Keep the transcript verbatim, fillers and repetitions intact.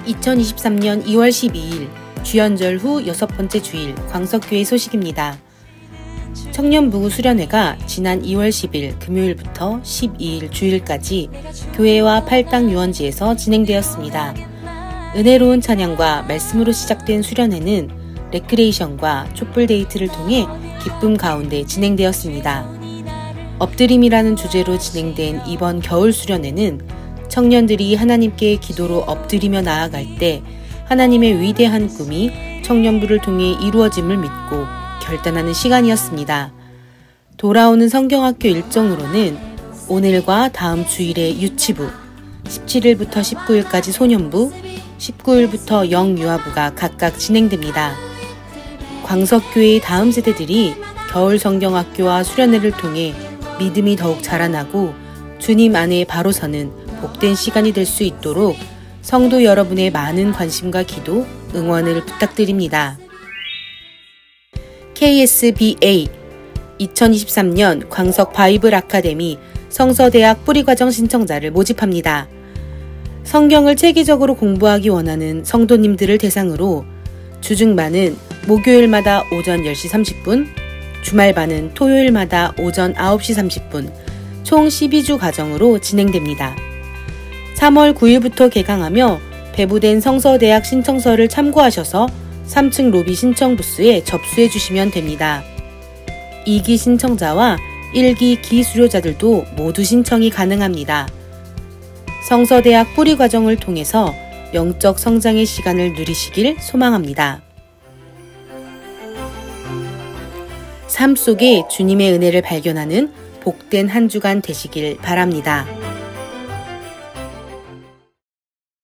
이천이십삼 년 이월 십이일 주연절 후 여섯 번째 주일 광석교회 소식입니다. 청년부부 수련회가 지난 이월 십일 금요일부터 십이일 주일까지 교회와 팔당 유원지에서 진행되었습니다. 은혜로운 찬양과 말씀으로 시작된 수련회는 레크레이션과 촛불 데이트를 통해 기쁨 가운데 진행되었습니다. 엎드림이라는 주제로 진행된 이번 겨울 수련회는 청년들이 하나님께 기도로 엎드리며 나아갈 때 하나님의 위대한 꿈이 청년부를 통해 이루어짐을 믿고 결단하는 시간이었습니다. 돌아오는 성경학교 일정으로는 오늘과 다음 주일에 유치부, 십칠일부터 십구일까지 소년부, 십구일부터 영유아부가 각각 진행됩니다. 광석교회의 다음 세대들이 겨울 성경학교와 수련회를 통해 믿음이 더욱 자라나고 주님 안에 바로 서는 복된 시간이 될 수 있도록 성도 여러분의 많은 관심과 기도, 응원을 부탁드립니다. 케이에스비에이 이천이십삼 년 광석 바이블 아카데미 성서대학 뿌리과정 신청자를 모집합니다. 성경을 체계적으로 공부하기 원하는 성도님들을 대상으로 주중반은 목요일마다 오전 열 시 삼십 분, 주말반은 토요일마다 오전 아홉 시 삼십 분, 총 십이 주 과정으로 진행됩니다. 삼월 구일부터 개강하며 배부된 성서대학 신청서를 참고하셔서 삼 층 로비 신청 부스에 접수해 주시면 됩니다. 이 기 신청자와 일 기 기수료자들도 모두 신청이 가능합니다. 성서대학 뿌리과정을 통해서 영적 성장의 시간을 누리시길 소망합니다. 삶 속에 주님의 은혜를 발견하는 복된 한 주간 되시길 바랍니다.